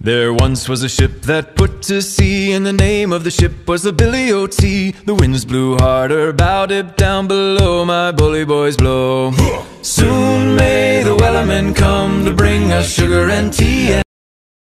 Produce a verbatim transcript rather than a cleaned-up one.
There once was a ship that put to sea, and the name of the ship was the Billy O T. The winds blew harder, bow dip down below, my bully boys blow. Soon may the wellermen come to bring us sugar and tea